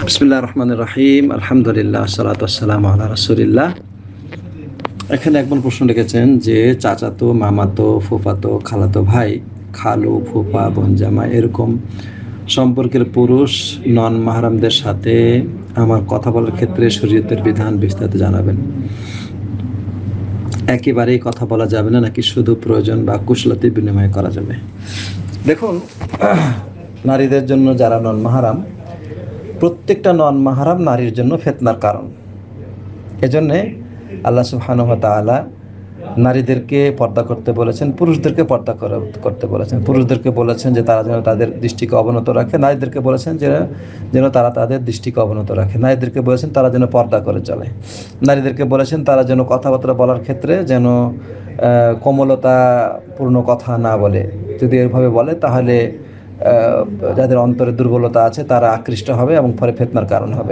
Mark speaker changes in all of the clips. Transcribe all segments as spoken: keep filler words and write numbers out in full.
Speaker 1: বিসমিল্লাহির রহমানির রহিম। আলহামদুলিল্লাহ, আসসালাতু ওয়াসসালামু আলা রাসূলিল্লাহ। এখানে একজন প্রশ্ন লিখেছেন যে চাচাতো, মামাতো, ফুফাতো, খালাতো ভাই, খালু, ফুফা, বোন, জামাই এরকম সম্পর্কের পুরুষ নন মাহরামদের সাথে আমার কথা বলার ক্ষেত্রে শরীয়তের বিধান বিস্তারিত জানাবেন। একেবারেই কথা বলা যাবে না নাকি শুধু প্রয়োজন বা কুশলতি বিনিময় করা যাবে? দেখুন, নারীদের জন্য যারা নন মাহরাম, প্রত্যেকটা নন মাহরাম নারীর জন্য ফিতনার কারণ। এজন্যে আল্লাহ সুবহানাহু ওয়া তাআলা নারীদেরকে পর্দা করতে বলেছেন, পুরুষদেরকে পর্দা করতে বলেছেন। পুরুষদেরকে বলেছেন যে তারা যেন তাদের দৃষ্টিকে অবনত রাখে, নারীদেরকে বলেছেন যে যেন তারা তাদের দৃষ্টিকে অবনত রাখে। নারীদেরকে বলেছেন তারা যেন পর্দা করে চলে। নারীদেরকে বলেছেন তারা যেন কথাবার্তা বলার ক্ষেত্রে যেন কোমলতাপূর্ণ কথা না বলে। যদি এভাবে বলে তাহলে যাদের অন্তরে দুর্বলতা আছে তারা আকৃষ্ট হবে এবং পরে ফিতনার কারণ হবে।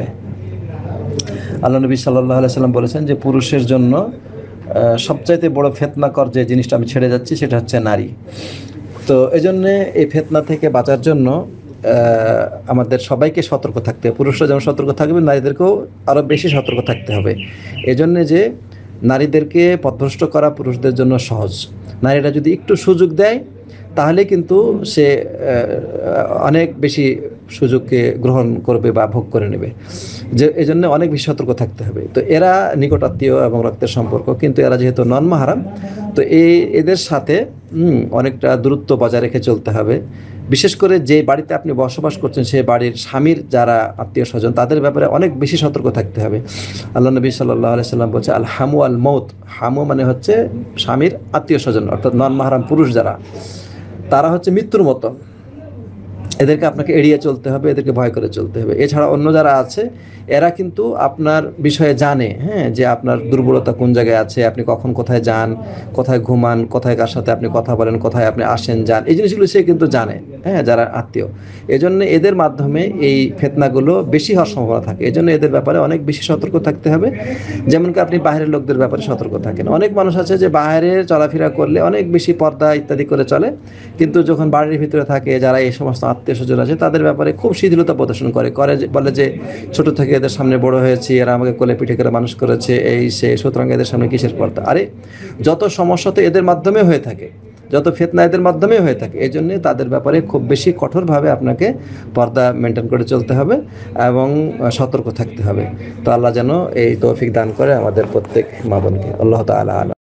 Speaker 1: আল্লাহ নবী সাল্লাল্লাহু আলাইহি সাল্লাম বলেছেন যে পুরুষের জন্য সবচাইতে বড় ফিতনাকর যে জিনিসটা আমি ছেড়ে যাচ্ছি সেটা হচ্ছে নারী। তো এজন্যে এই ফিতনা থেকে বাঁচার জন্য আমাদের সবাইকে সতর্ক থাকতে হবে। পুরুষরা যেমন সতর্ক থাকবে, নারীদেরকেও আরও বেশি সতর্ক থাকতে হবে। এজন্যে যে নারীদেরকে পথভ্রষ্ট করা পুরুষদের জন্য সহজ। নারীরা যদি একটু সুযোগ দেয় তাহলে কিন্তু সে অনেক বেশি সুযোগকে গ্রহণ করবে বা ভোগ করে নেবে। যে এই জন্য অনেক বেশি সতর্ক থাকতে হবে। তো এরা নিকটাত্মীয় এবং রক্তের সম্পর্ক, কিন্তু এরা যেহেতু নন মাহরাম, তো এই এদের সাথে অনেকটা দূরত্ব বজায় রেখে চলতে হবে। বিশেষ করে যে বাড়িতে আপনি বসবাস করছেন সেই বাড়ির স্বামীর যারা আত্মীয় স্বজন তাদের ব্যাপারে অনেক বেশি সতর্ক থাকতে হবে। আল্লাহ নবী সাল্লাল্লাহু আলাইহি সাল্লাম বলছে আল হামু আল মৌত। হামু মানে হচ্ছে স্বামীর আত্মীয় স্বজন, অর্থাৎ নন মাহরাম পুরুষ যারা, তারা হচ্ছে মৃত্যুর মতো। এদেরকে আপনাকে এড়িয়ে চলতে হবে, এদেরকে ভয় করে চলতে হবে। এছাড়া অন্য যারা আছে এরা কিন্তু আপনার বিষয়ে জানে, হ্যাঁ, যে আপনার দুর্বলতা কোন জায়গায় আছে, আপনি কখন কোথায় যান, কোথায় ঘুমান, কোথায় কার সাথে আপনি কথা বলেন, কোথায় আপনি আসেন যান, এই জিনিসগুলো সে কিন্তু জানে, হ্যাঁ, যারা আত্মীয়। এজন্য এদের মাধ্যমে এই ফিতনাগুলো বেশি হওয়ার সম্ভাবনা থাকে। এজন্য এদের ব্যাপারে অনেক বেশি সতর্ক থাকতে হবে। যেমন কি আপনি বাইরের লোকদের ব্যাপারে সতর্ক থাকেন। অনেক মানুষ আছে যে বাইরে চলাফেরা করলে অনেক বেশি পর্দা ইত্যাদি করে চলে, কিন্তু যখন বাড়ির ভিতরে থাকে যারা এই সমস্ত আত্মীয় স্বজন আছে তাদের ব্যাপারে খুব শিথিলতা প্রদর্শন করে করে বলে যে ছোট থেকে এদের সামনে বড় হয়েছি, এরা আমাকে কোলে পিঠে করে মানুষ করেছে, এই সে, সুতরাং এদের সামনে কিসের পর্দা। আরে যত সমস্যা তো এদের মাধ্যমে হয়ে থাকে, যত ফিতনা এদের মাধ্যমে হয়ে থাকে। এই জন্যে তাদের ব্যাপারে খুব বেশি কঠোরভাবে আপনাকে পর্দা মেনটেন করে চলতে হবে এবং সতর্ক থাকতে হবে। তো আল্লাহ যেন এই তৌফিক দান করে আমাদের প্রত্যেক মা বোনকে। আল্লাহ তাআলা।